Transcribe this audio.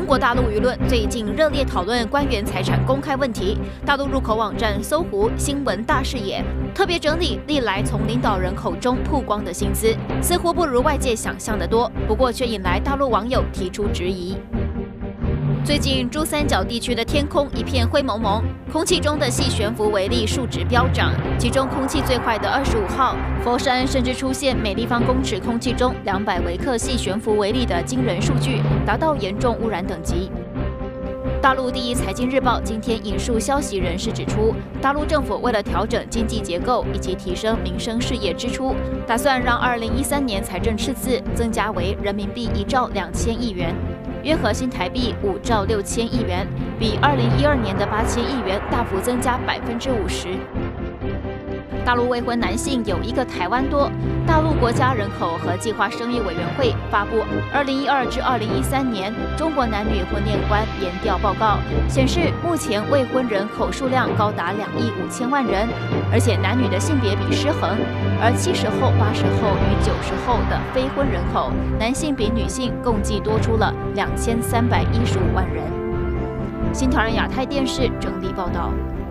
中国大陆舆论最近热烈讨论官员财产公开问题。大陆入口网站搜狐新闻大视野特别整理历来从领导人口中曝光的薪资，似乎不如外界想象的多，不过却引来大陆网友提出质疑。最近珠三角地区的天空一片灰蒙蒙，空气中的细悬浮微粒数值飙涨，其中空气最坏的25号，佛山甚至出现每立方公尺空气中200微克细悬浮微粒的惊人数据，达到严重污染等级。大陆第一财经日报今天引述消息人士指出，大陆政府为了调整经济结构以及提升民生事业支出，打算让2013年财政赤字增加为人民币1兆2000亿元。约合新台币5兆6千亿元，比2012年的8000亿元大幅增加50%。大陆未婚男性有1个台湾多。大陆国家人口和计划生育委员会发布2012至2013年中国男女婚恋观研调报告，显示目前未婚人口数量高达2亿5千万人，而且男女的性别比失衡，而70后、80后与90后的非婚人口，男性比女性共计多出了2315万人。新唐人亚太电视整理报道。